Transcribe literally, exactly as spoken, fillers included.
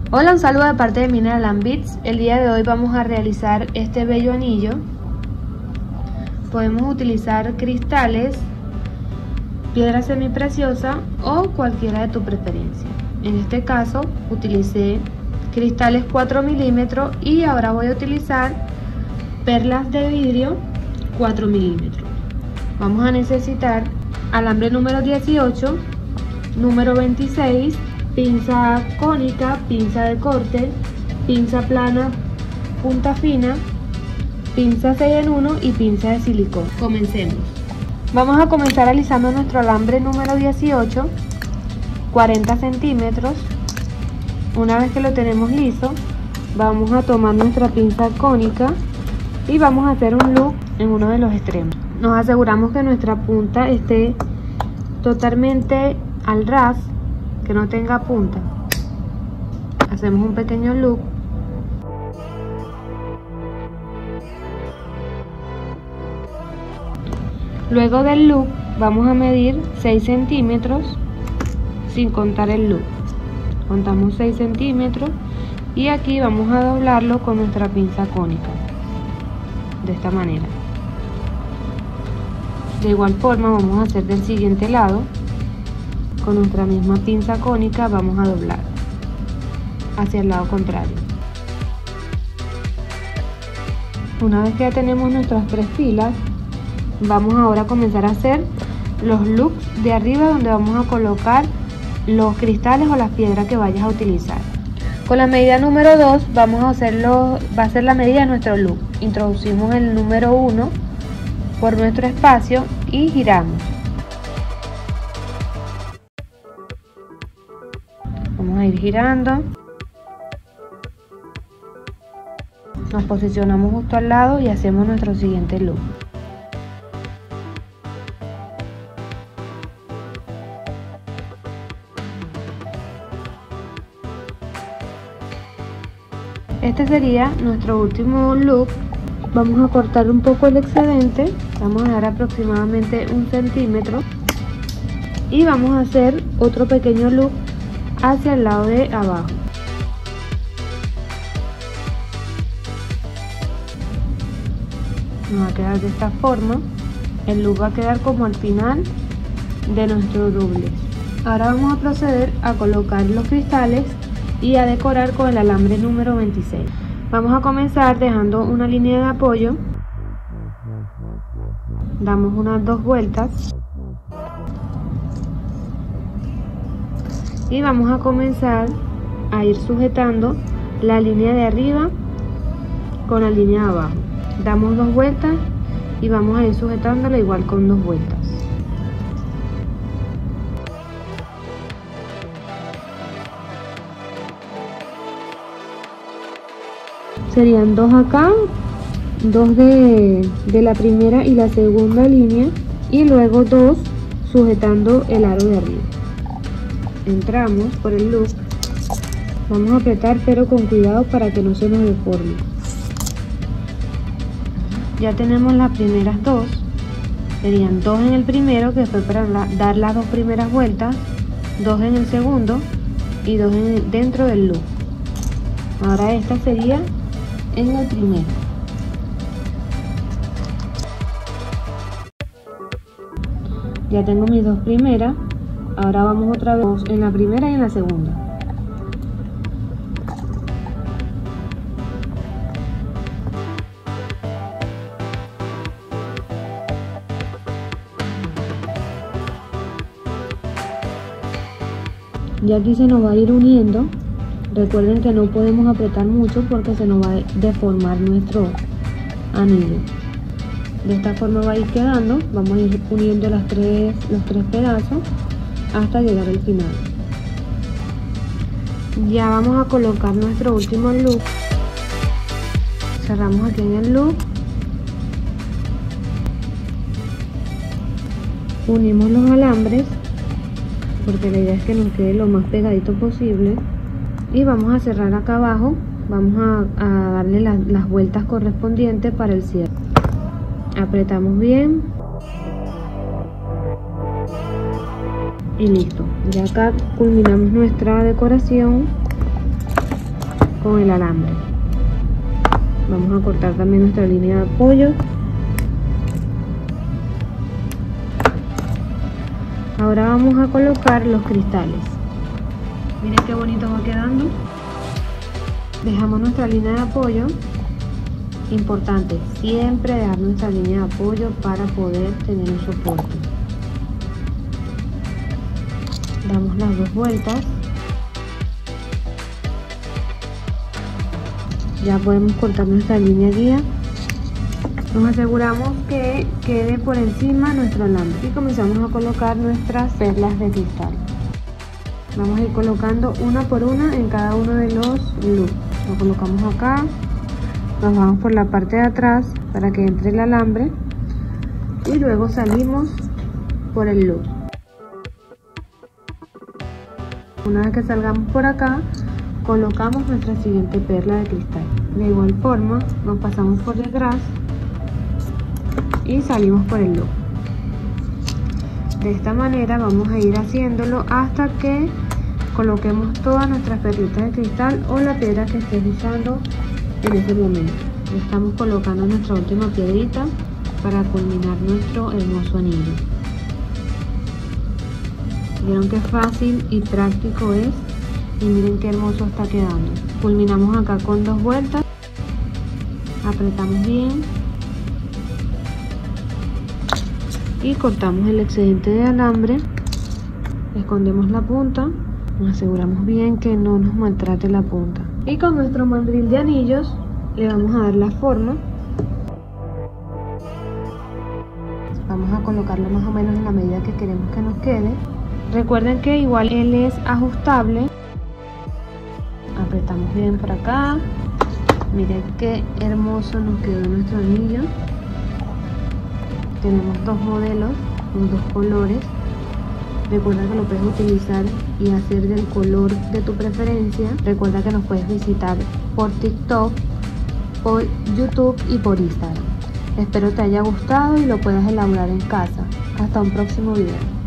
Hola, un saludo de parte de Mineral and Beads. El día de hoy vamos a realizar este bello anillo. Podemos utilizar cristales, piedra semipreciosa o cualquiera de tu preferencia. En este caso utilicé cristales cuatro milímetros y ahora voy a utilizar perlas de vidrio cuatro milímetros. Vamos a necesitar alambre número dieciocho, número veintiséis, pinza cónica, pinza de corte, pinza plana, punta fina, pinza seis en uno y pinza de silicón. Comencemos. Vamos a comenzar alisando nuestro alambre número dieciocho, cuarenta centímetros. Una vez que lo tenemos liso, vamos a tomar nuestra pinza cónica y vamos a hacer un loop en uno de los extremos. Nos aseguramos que nuestra punta esté totalmente al ras, que no tenga punta. Hacemos un pequeño loop. Luego del loop vamos a medir seis centímetros sin contar el loop. Contamos seis centímetros y aquí vamos a doblarlo con nuestra pinza cónica de esta manera. De igual forma vamos a hacer del siguiente lado. Con nuestra misma pinza cónica vamos a doblar hacia el lado contrario. Una vez que ya tenemos nuestras tres filas, vamos ahora a comenzar a hacer los loops de arriba, donde vamos a colocar los cristales o las piedras que vayas a utilizar. Con la medida número dos vamos a hacerlo, va a ser la medida de nuestro loop. Introducimos el número uno por nuestro espacio y giramos. Vamos a ir girando. Nos posicionamos justo al lado y hacemos nuestro siguiente loop. Este sería nuestro último loop. Vamos a cortar un poco el excedente, vamos a dejar aproximadamente un centímetro y vamos a hacer otro pequeño loop hacia el lado de abajo. Nos va a quedar de esta forma. El loop va a quedar como al final de nuestro doblez. Ahora vamos a proceder a colocar los cristales y a decorar con el alambre número veintiséis. Vamos a comenzar dejando una línea de apoyo. Damos unas dos vueltas y vamos a comenzar a ir sujetando la línea de arriba con la línea de abajo. Damos dos vueltas y vamos a ir sujetándola igual con dos vueltas. Serían dos acá, dos de, de la primera y la segunda línea y luego dos sujetando el aro de arriba. Entramos por el loop, vamos a apretar pero con cuidado para que no se nos deforme. Ya tenemos las primeras dos, serían dos en el primero, que fue para la, dar las dos primeras vueltas, dos en el segundo y dos en, dentro del loop. Ahora esta sería en el primero. Ya tengo mis dos primeras. Ahora vamos otra vez en la primera y en la segunda. Y aquí se nos va a ir uniendo. Recuerden que no podemos apretar mucho porque se nos va a deformar nuestro anillo. De esta forma va a ir quedando. Vamos a ir uniendo las tres, los tres pedazos hasta llegar al final. Ya vamos a colocar nuestro último loop. Cerramos aquí en el loop. Unimos los alambres porque la idea es que nos quede lo más pegadito posible. Y vamos a cerrar acá abajo, vamos a, a darle la, las vueltas correspondientes para el cierre. Apretamos bien y listo. Ya acá culminamos nuestra decoración con el alambre. Vamos a cortar también nuestra línea de apoyo. Ahora vamos a colocar los cristales. Miren qué bonito va quedando. Dejamos nuestra línea de apoyo. Importante, siempre dejar nuestra línea de apoyo para poder tener un soporte. Damos las dos vueltas. Ya podemos cortar nuestra línea guía. Nos aseguramos que quede por encima nuestro alambre y comenzamos a colocar nuestras perlas de cristal. Vamos a ir colocando una por una en cada uno de los loops. Lo colocamos acá, nos vamos por la parte de atrás para que entre el alambre y luego salimos por el loop. Una vez que salgamos por acá, colocamos nuestra siguiente perla de cristal. De igual forma nos pasamos por detrás y salimos por el loop. De esta manera vamos a ir haciéndolo hasta que coloquemos todas nuestras perlitas de cristal o la piedra que estés usando en ese momento. Estamos colocando nuestra última piedrita para culminar nuestro hermoso anillo. Vieron qué fácil y práctico es y miren qué hermoso está quedando. Culminamos acá con dos vueltas, apretamos bien y cortamos el excedente de alambre, escondemos la punta, nos aseguramos bien que no nos maltrate la punta y con nuestro mandril de anillos le vamos a dar la forma. Vamos a colocarlo más o menos en la medida que queremos que nos quede. Recuerden que igual él es ajustable. Apretamos bien por acá. Miren qué hermoso nos quedó nuestro anillo. Tenemos dos modelos con dos colores. Recuerda que lo puedes utilizar y hacer del color de tu preferencia. Recuerda que nos puedes visitar por TikTok, por YouTube y por Instagram. Espero te haya gustado y lo puedas elaborar en casa. Hasta un próximo video.